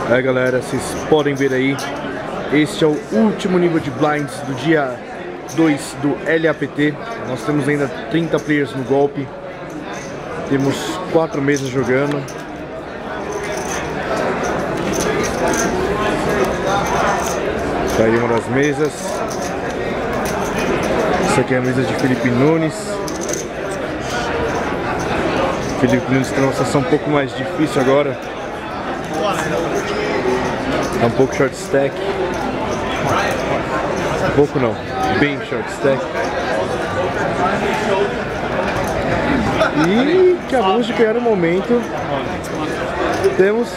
É, galera, vocês podem ver aí, este é o último nível de blinds do dia 2 do LAPT. Nós temos ainda 30 players no golpe. Temos 4 mesas jogando. Tá aí uma das mesas. Essa aqui é a mesa de Felipe Nunes. Felipe Nunes tem uma situação um pouco mais difícil agora. Tá um pouco short stack. Pouco não, bem short stack. E acabamos de pegar um momento. Temos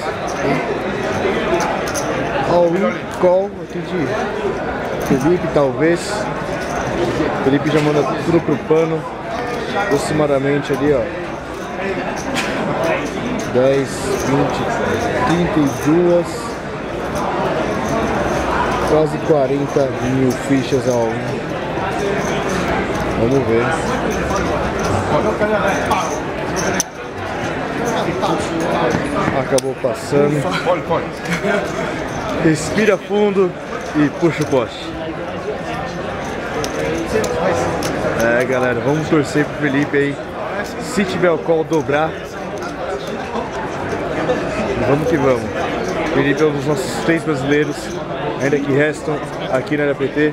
all-in call aqui de Felipe, talvez. Felipe já manda tudo pro pano. Aproximadamente ali, ó, 10, 20, 32, quase 40 mil fichas ao 1. Vamos ver. Acabou passando. Respira fundo e puxa o poste. É, galera, vamos torcer pro Felipe aí. Se tiver o call, dobrar. Vamos que vamos. Felipe é um dos nossos 3 brasileiros ainda que restam aqui na LAPT.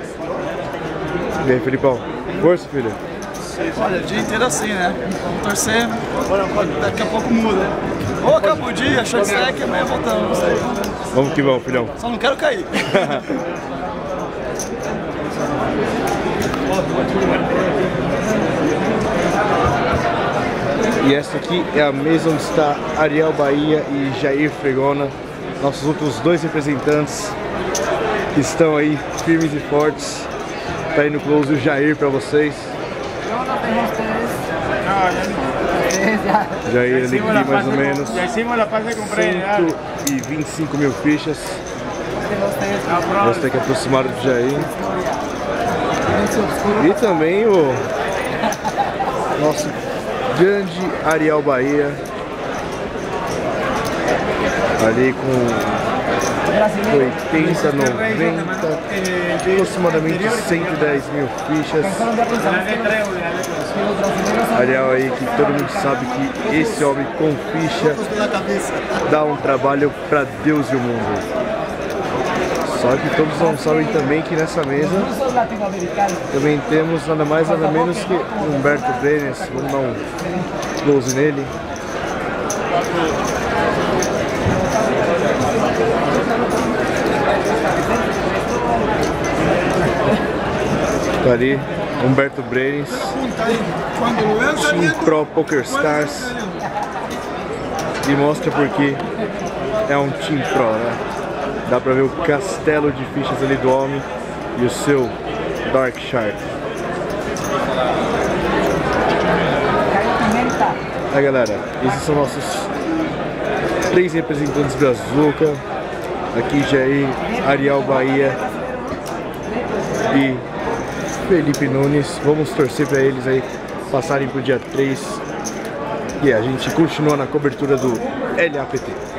E aí, Felipão? Força, filho? Olha, o dia inteiro assim, né? Vamos torcer, daqui a pouco muda. Ou acaba o dia, short stack, amanhã voltamos, não sei. Vamos que vamos, filhão. Só não quero cair. E essa aqui é a mesa onde está Ariel Bahia e Jair Fregona, nossos outros 2 representantes que estão aí firmes e fortes. Tá aí no close o Jair para vocês. Jair ali aqui mais ou menos 125 mil fichas. Vamos ter que aproximar do Jair. E também o nosso grande Ariel Bahia, ali com 80, 90, aproximadamente 110 mil fichas. Ariel aí, que todo mundo sabe que esse homem com ficha dá um trabalho para Deus e o mundo. Só que todos não sabem também que nessa mesa também temos nada mais nada menos que Humberto Brenes. Vamos dar um close nele. Tá ali, Humberto Brenes, Team Pro Poker Stars. E mostra porque é um Team Pro, né? Dá pra ver o castelo de fichas ali do homem e o seu Dark Shark. Aí, galera, esses são nossos 3 representantes Brazuca. Aqui Jair, Ariel Bahia e Felipe Nunes. Vamos torcer pra eles aí passarem pro dia 3. E a gente continua na cobertura do LAPT.